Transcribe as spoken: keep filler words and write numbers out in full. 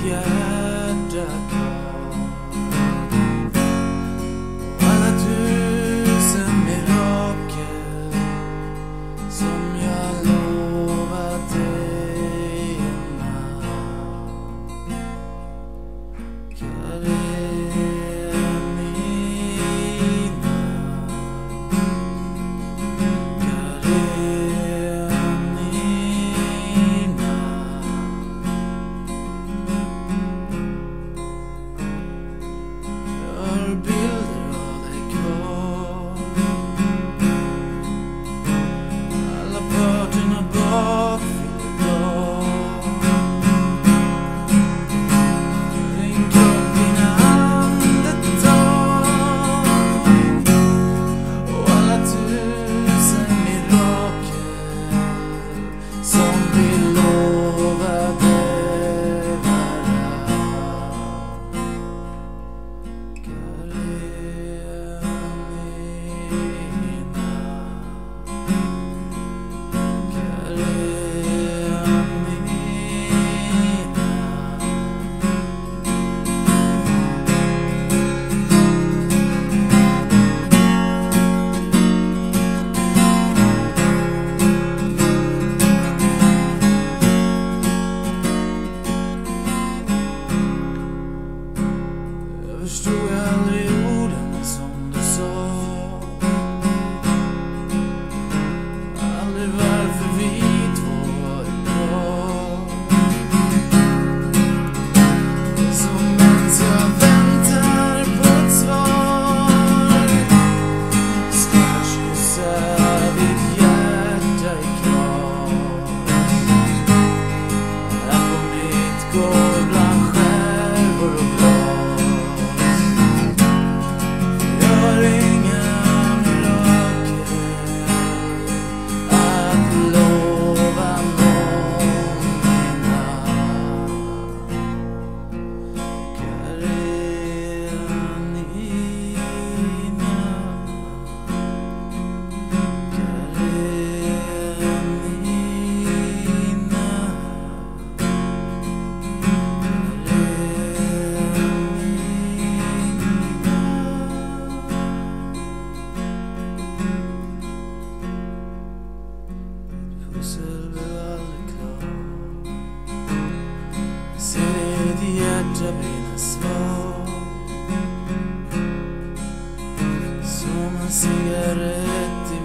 hjärta kvar. Alla tusen mirakel som jag lovat dig en natt. Karenina, Karenina. Jag har bilder av dig kvar. Alla parterna bakfylld dag. Din kropp, dina andetag och alla tusen mirakel som vi lovade varandra. Karenina, jag förstod aldrig orden som du sa. Aldrig varför vi två var bra. Det är som att jag väntar på ett svar. Ska kyssa ditt hjärta i kras. Här på mitt golv bland skärvor och glas. Jag har inga mirakel att lova någon en natt. Karenina, pussel blev aldrig klar. Ser ditt hjärta brinna svag som en cigarett i